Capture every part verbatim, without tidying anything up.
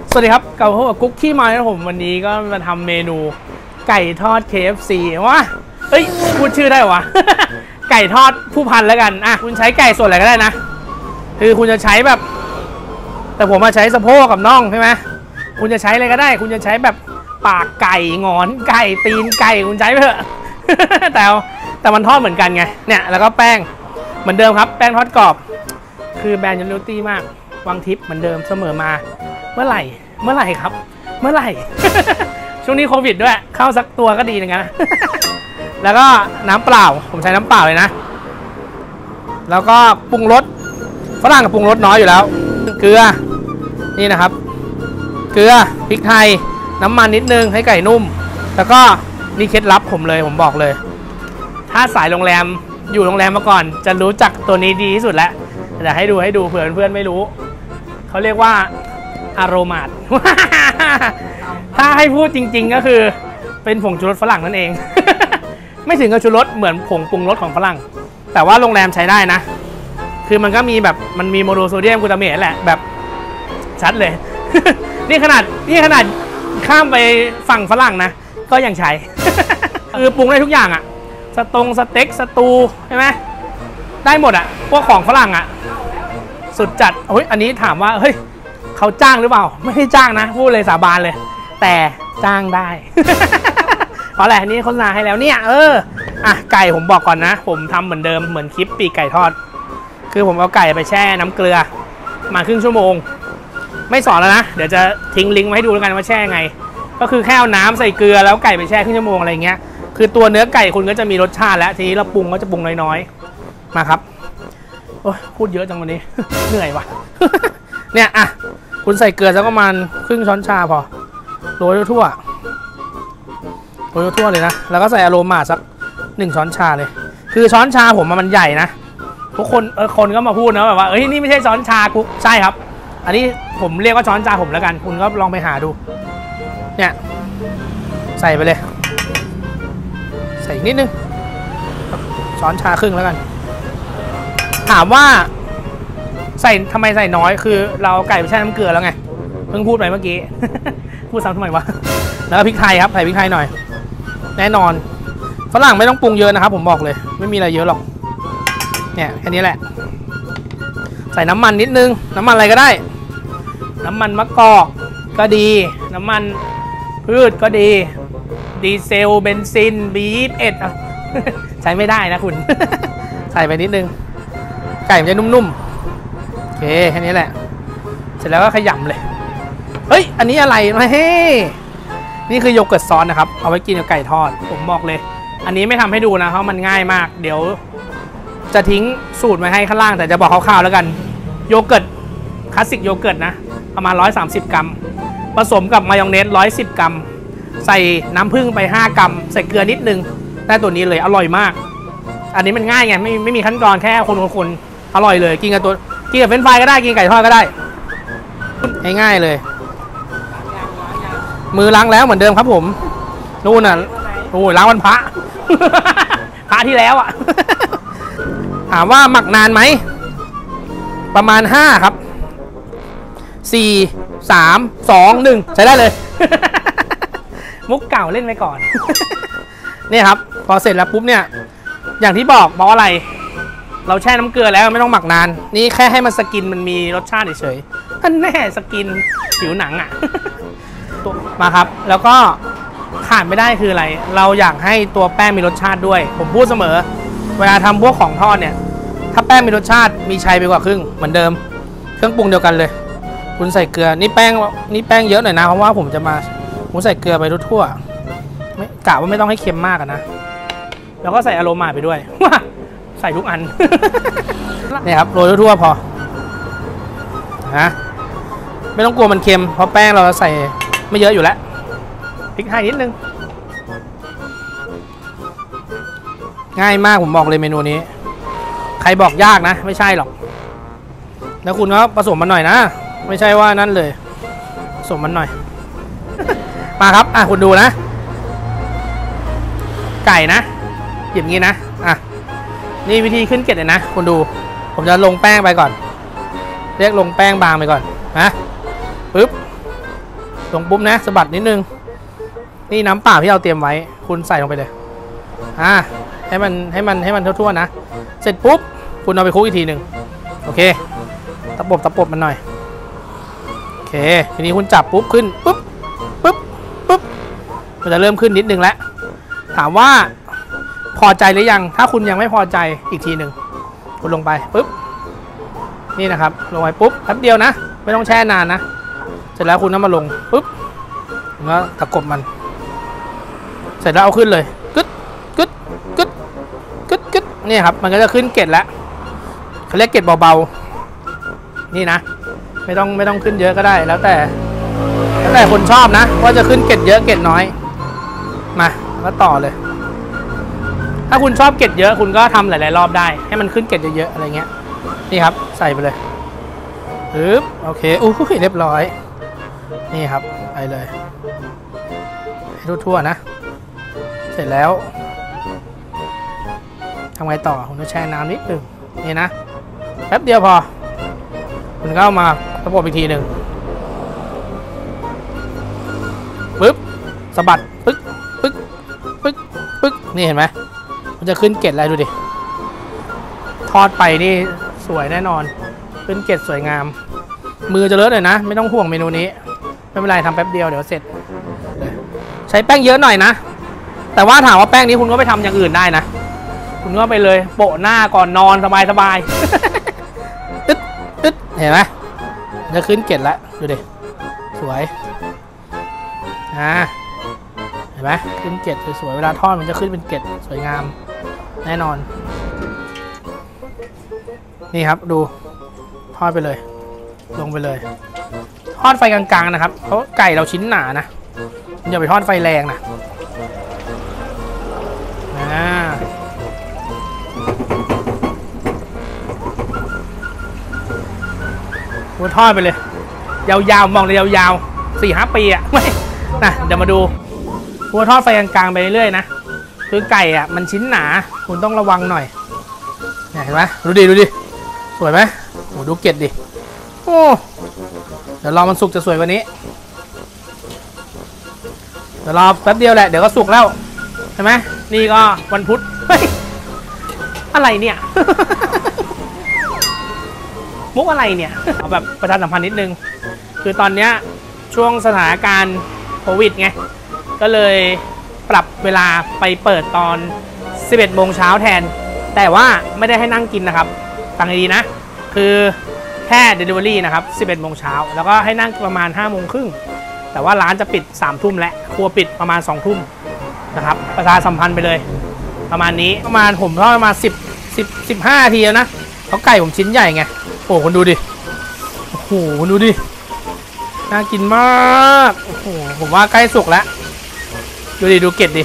สวัสดีครับกับพวกกุ๊กขี้มาแล้วผมวันนี้ก็มาทำเมนูไก่ทอด เค เอฟ ซี วะเอ้ยพูดชื่อได้วะ ไก่ทอดผู้พันแล้วกันอ่ะคุณใช้ไก่ส่วนอะไรก็ได้นะคือคุณจะใช้แบบแต่ผมมาใช้สะโพกกับน่องใช่ไหมคุณจะใช้อะไรก็ได้คุณจะใช้แบบปากไก่งอนไก่ตีนไก่คุณใช้ไปเถอะ แต่แต่มันทอดเหมือนกันไงเนี่ยแล้วก็แป้งเหมือนเดิมครับแป้งทอดกรอบคือแบรนด์ยันลูตี้มากวังทิพย์เหมือนเดิมเสมอมาเมื่อไหร่เมื่อไหร่ครับเมื่อไหร่ ช่วงนี้โควิดด้วยเข้าสักตัวก็ดีนะ แล้วก็น้ำเปล่าผมใช้น้ำเปล่าเลยนะแล้วก็ปรุงรสฝรั่งกับปรุงรสน้อยอยู่แล้วเกลือนี่นะครับเกลือพริกไทยน้ำมันนิดนึงให้ไก่นุ่มแล้วก็นี่เคล็ดลับผมเลยผมบอกเลยถ้าสายโรงแรมอยู่โรงแรมมาก่อนจะรู้จักตัวนี้ดีที่สุดแล้วเดี๋ยวให้ดูให้ดูเผื่อเพื่อนไม่รู้เขาเรียกว่าอโรมาด ถ้าให้พูดจริงๆก็คือเป็นผงชูรสฝรั่งนั่นเอง ไม่ถึงกับชูรสเหมือนผงปรุงรสของฝรั่งแต่ว่าโรงแรมใช้ได้นะคือมันก็มีแบบมันมีโมโนโซเดียมกลูตาเมตแหละแบบชัดเลย นี่ขนาดนี่ขนาดข้ามไปฝั่งฝรั่งนะก็ยังใช้ คือปรุงได้ทุกอย่างอะสตงสเต็กสตูใช่ไหมได้หมดอะพวกของฝรั่งอะสุดจัดโอ้ยอันนี้ถามว่าเฮ้ยเขาจ้างหรือเปล่าไม่ได้จ้างนะพูดเลยสาบานเลยแต่จ้างได้ เพราะอะไรนี่โฆษณาให้แล้วเนี่ยเอออ่ะไก่ผมบอกก่อนนะผมทำเหมือนเดิมเหมือนคลิปปีกไก่ทอดคือผมเอาไก่ไปแช่น้ำเกลือมาครึ่งชั่วโมงไม่สอนแล้วนะเดี๋ยวจะทิ้งลิงก์ไว้ให้ดูแล้วกันว่าแช่ไงก็คือแค่เอาน้ำใส่เกลือแล้วไก่ไปแช่ครึ่งชั่วโมงอะไรเงี้ยคือตัวเนื้อไก่คุณก็จะมีรสชาติแล้วทีนี้เราปรุงก็จะปรุงน้อยๆมาครับโอ้ยพูดเยอะจังวันนี้ เหนื่อยว่ะ เนี่ยอ่ะคุณใส่เกลือสักประมาณครึ่งช้อนชาพอโรยทั่วโรยทั่วเลยนะแล้วก็ใส่อโรมาสักหนึ่งช้อนชาเลยคือช้อนชาผมมันใหญ่นะทุกคนเออคนก็มาพูดนะแบบว่าเอ้ยนี่ไม่ใช่ช้อนชากุ๊กใช่ครับอันนี้ผมเรียกว่าช้อนชาผมแล้วกันคุณก็ลองไปหาดูเนี่ยใส่ไปเลยใส่นิดนึงช้อนชาครึ่งแล้วกันถามว่าใส่ทำไมใส่น้อยคือเราไก่ไปแช่น้ำเกลือแล้วไงเพิ่งพูดไปเมื่อกี้ พูดซ้ำทำไมวะแล้วก็พริกไทยครับใส่พริกไทยหน่อยแน่นอนฝรั่งไม่ต้องปรุงเยอะนะครับผมบอกเลยไม่มีอะไรเยอะหรอกเนี่ยแค่นี้แหละใส่น้ำมันนิดนึงน้ำมันอะไรก็ได้น้ำมันมะกอกก็ดีน้ำมันพืชก็ดีดีเซลเบนซิน บี ยี่สิบเอ็ด ใช้ไม่ได้นะคุณ ใส่ไปนิดนึงไก่มันจะนุ่มๆโอเคแค่นี้แหละเสร็จแล้วก็ขยำเลยเฮ้ยอันนี้อะไรมาเฮ้นี่คือโยเกิร์ตซอสนะครับเอาไว้กินกับไก่ทอดผมบอกเลยอันนี้ไม่ทำให้ดูนะเพราะมันง่ายมากเดี๋ยวจะทิ้งสูตรไว้ให้ข้างล่างแต่จะบอกคร่าวๆแล้วกันโยเกิร์ตคลาสสิกโยเกิร์ตนะประมาณหนึ่งร้อยสามสิบกรัมผสมกับมายองเนสหนึ่งร้อยสิบกรัมใส่น้ำผึ้งไปห้ากรัมใส่เกลือนิดนึงได้ตัวนี้เลยอร่อยมากอันนี้มันง่ายไงไม่ไม่มีขั้นตอนแค่คนๆอร่อยเลยกินกับตัวกินกับเฟรนช์ฟรายก็ได้กินไก่ทอดก็ได้ง่ายๆเลยมือล้างแล้วเหมือนเดิมครับผมนู่นน่ะโอ้ยล้างวันพระ พระที่แล้วอ่ะ ถามว่าหมักนานไหมประมาณห้าครับสี่สามสองหนึ่งใช้ได้เลย มุกเก่าเล่นไปก่อน นี่ครับพอเสร็จแล้วปุ๊บเนี่ยอย่างที่บอกบอกอะไรเราแช่น้ำเกลือแล้วไม่ต้องหมักนานนี่แค่ให้มันสกินมันมีรสชาติเฉยๆท่านแน่สกินผิวหนังอ่ะ มาครับแล้วก็ขาดไม่ได้คืออะไรเราอยากให้ตัวแป้งมีรสชาติด้วยผมพูดเสมอเวลาทำพวกของทอดเนี่ยถ้าแป้งมีรสชาติมีชัยไปกว่าครึ่งเหมือนเดิมเครื่องปรุงเดียวกันเลยคุณใส่เกลือนี่แป้งนี่แป้งเยอะหน่อยนะเพราะว่าผมจะมาผมใส่เกลือไปทั่วๆไม่กะว่าไม่ต้องให้เค็มมากนะแล้วก็ใส่อโรมาไปด้วยว่าใส่ทุกอัน นี่ครับโรยทั่วๆพอฮะไม่ต้องกลัวมันเค็มเพราะแป้งเราใส่ไม่เยอะอยู่แล้วพริกไทยนิดนึงง่ายมากผมบอกเลยเมนูนี้ใครบอกยากนะไม่ใช่หรอกแล้วคุณก็ผสมมันหน่อยนะไม่ใช่ว่านั่นเลยผสมมันหน่อย มาครับอ่ะคุณดูนะไก่นะอย่างนี้นะอ่ะนี่วิธีขึ้นเกล็ดเลยนะคุณดูผมจะลงแป้งไปก่อนเรียกลงแป้งบางไปก่อนนะปึ๊บลงปุ๊บนะสะบัดนิดนึงนี่น้ำเปล่าที่เราเตรียมไว้คุณใส่ลงไปเลยอ่าให้มันให้มันให้มันทั่วๆนะเสร็จปุ๊บคุณเอาไปคลุกอีกทีหนึ่งโอเคตะปบตะปบมันหน่อยโอเคทีนี้คุณจับปุ๊บขึ้นปุ๊บปุ๊บปุ๊บมันจะเริ่มขึ้นนิดนึงแล้วถามว่าพอใจหรือยังถ้าคุณยังไม่พอใจอีกทีหนึ่งคุณลงไปปุ๊บนี่นะครับลงไปปุ๊บแป๊บเดียวนะไม่ต้องแช่นานนะเสร็จแล้วคุณน้ำมาลงปุ๊บแล้วตะกบมันเสร็จแล้วเอาขึ้นเลยกึดกึดกึดกึดกึดนี่ครับมันก็จะขึ้นเกล็ดแล้วเขาเรียกเกล็ดเบาๆนี่นะไม่ต้องไม่ต้องขึ้นเยอะก็ได้แล้วแต่แล้วแต่คนชอบนะว่าจะขึ้นเกล็ดเยอะเกล็ดน้อยมาก็ต่อเลยถ้าคุณชอบเกล็ดเยอะคุณก็ทำหลายๆรอบได้ให้มันขึ้นเกล็ดเยอะๆอะไรเงี้ยนี่ครับใส่ไปเลยปึ๊บโอเคอู้หูเรียบร้อยนี่ครับไปเลยให้ทั่วๆนะเสร็จแล้วทำไงต่อคุณต้องแช่น้ำนิดนึงนี่นะแป๊บเดียวพอคุณก็เอามาประกบอีกทีหนึ่งปึ๊บสะบัดปึ๊กปึ๊กปึ๊กปึ๊กนี่เห็นไหมมันจะขึ้นเกล็ดอะไรดูดิทอดไปนี่สวยแน่นอนขึ้นเกล็ดสวยงามมือจะเลอะเลยนะไม่ต้องห่วงเมนูนี้ไม่เป็นไรทำแป๊บเดียวเดี๋ยวเสร็จใช้แป้งเยอะหน่อยนะแต่ว่าถามว่าแป้งนี้คุณก็ไปทำอย่างอื่นได้นะคุณก็ไปเลยโปะหน้าก่อนนอนสบายสบายตึ๊ดตึ๊ดเห็นไหมจะขึ้นเกล็ดแล้วดูดิสวยอ่าเห็นไหมขึ้นเกล็ดสวยๆเวลาทอดมันจะขึ้นเป็นเกล็ดสวยงามแน่นอนนี่ครับดูทอดไปเลยลงไปเลยทอดไฟกลางๆนะครับเพราะไก่เราชิ้นหนานะอย่าไปทอดไฟแรงนะอ่ากูทอดไปเลยยาวๆมองเลยยาวๆสี่ห้าปีอ่ะไม่นะเดี๋ยวมาดูกูทอดไฟกลางๆไปเรื่อยๆนะคือไก่อ่ะมันชิ้นหนาคุณต้องระวังหน่อยเห็นไหมดูดิดูดิสวยไหมโอ้ดูเกล็ดดิโอ้เดี๋ยวรอมันสุกจะสวยกว่านี้เดี๋ยวรอแป๊บเดียวแหละเดี๋ยวก็สุกแล้วใช่ไหมนี่ก็วันพุธเฮ้ยอะไรเนี่ย มุกอะไรเนี่ยเอาแบบประชาสัมพันธ์นิดนึงคือตอนเนี้ยช่วงสถานการณ์โควิดไงก็เลยปรับเวลาไปเปิดตอนสิบเอ็ดโมงเช้าแทนแต่ว่าไม่ได้ให้นั่งกินนะครับฟังให้ดีนะคือแค่ Delivery นะครับสิบเอ็ดโมงเช้าแล้วก็ให้นั่งประมาณห้าโมงครึ่งแต่ว่าร้านจะปิดสามทุ่มและครัวปิดประมาณสองทุ่มนะครับประชาสัมพันธ์ไปเลยประมาณนี้ประมาณผมทอดประมาณสิบ สิบ สิบห้านาทีแล้วนะเพราะไก่ผมชิ้นใหญ่ไงโอ้คุณดูดิโอ้โหคุณดูดิน่ากินมากโอ้โหผมว่าใกล้สุกแล้วดูดิดูเกล็ดดิ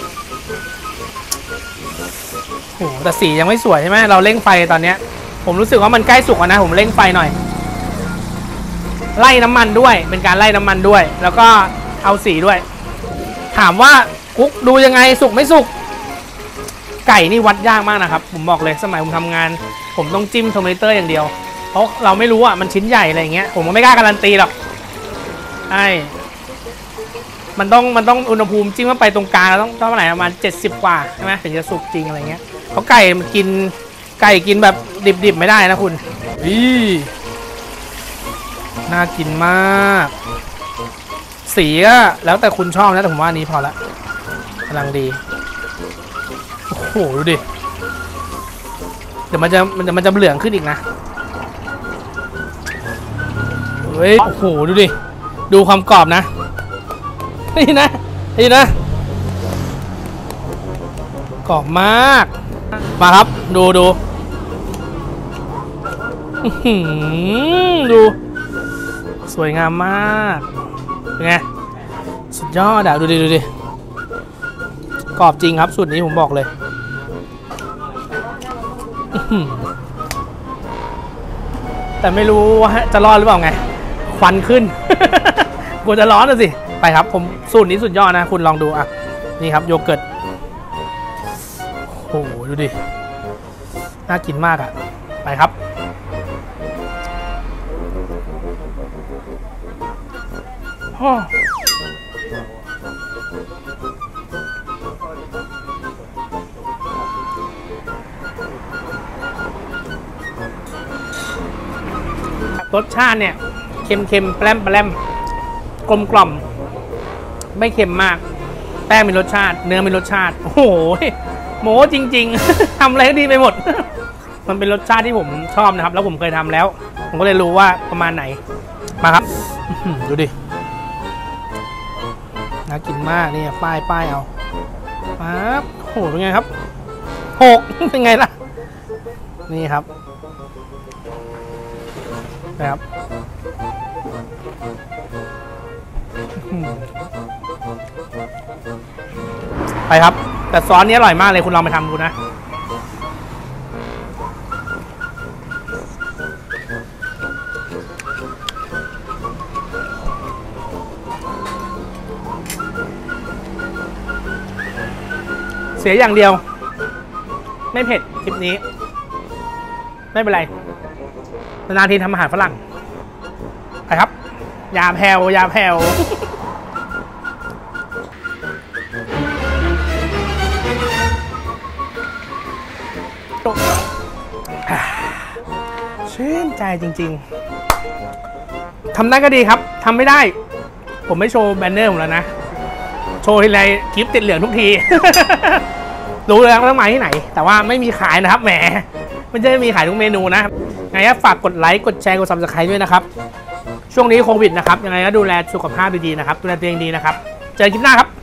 โอ้โหแต่สียังไม่สวยใช่ไหมเราเร่งไฟตอนเนี้ยผมรู้สึกว่ามันใกล้สุกแล้วนะผมเร่งไฟหน่อยไล่น้ำมันด้วยเป็นการไล่น้ำมันด้วยแล้วก็เอาสีด้วยถามว่ากุ๊กดูยังไงสุกไม่สุกไก่นี่วัดยากมากนะครับผมบอกเลยสมัยผมทำงานผมต้องจิ้มโทรมิเตอร์อย่างเดียวเพราะเราไม่รู้อ่ะมันชิ้นใหญ่อะไรเงี้ยผมก็ไม่กล้าการันตีหรอกใช่มันต้องมันต้องอุณหภูมิจิ้มเข้าไปตรงกลางต้องเท่าไหร่ประมาณเจ็ดสิบกว่าใช่ไหมถึงจะสุกจริงอะไรเงี้ยเพราะไก่มันกินไก่กินแบบดิบๆไม่ได้นะคุณอีน่ากินมากสีก็แล้วแต่คุณชอบนะแต่ผมว่าอันนี้พอละกำลังดีโอ้โหดูดิเดี๋ยวมันจะมันจะมันจะเหลืองขึ้นอีกนะเฮ้ยโอ้โหดูดิดูความกรอบนะนี่นะนี่นะกรอบมากมาครับดูดูดูสวยงามมากเป็นไงสุดยอดอะดูดิดูดิกรอบจริงครับสูตรนี้ผมบอกเลยแต่ไม่รู้ว่าจะรอดหรือเปล่าไงควันขึ้นกลัวจะร้อนนะสิไปครับผมสูตรนี้สุดยอดนะคุณลองดูอ่ะนี่ครับโยเกิร์ตโอ้โหดูดิน่ากินมากอ่ะไปครับหรสชาติเนี่ยเค็มๆแปร่มแปร่มกลมกล่อมไม่เค็มมากแป้งมีรสชาติเนื้อมีรสชาติโอ้โหโหจริงๆ ทำอะไรดีไปหมด มันเป็นรสชาติที่ผมชอบนะครับแล้วผมเคยทำแล้วผมก็เลยรู้ว่าประมาณไหนมาครับดูดิน่ากินมากนี่ป้ายป้ายเอาปั๊บโหเป็นไงครับหกเป็นไงล่ะนี่ครับนะครับไปครับแต่ซอสนี้อร่อยมากเลยคุณลองไปทำดูนะเสียอย่างเดียวไม่เผ็ดคลิปนี้ไม่เป็นไรนานๆทีทำอาหารฝรั่งไปครับยาแผ่วยาแผ่วชื่นใจจริงๆทำได้ก็ดีครับทำไม่ได้ผมไม่โชว์แบนเนอร์ผมแล้วนะโชว์ทีไรคลิปติดเหลืองทุกที รู้เลยต้องมาที่ไหนแต่ว่าไม่มีขายนะครับแหมไม่ใช่มีขายทุกเมนูนะไงก็ฝากกดไลค์กดแชร์กดซับสไครต์ด้วยนะครับช่วงนี้โควิดนะครับยังไงก็ดูแลสุขภาพดีๆนะครับดูแลตัวเองดีนะครับเจอกันคลิปหน้าครับ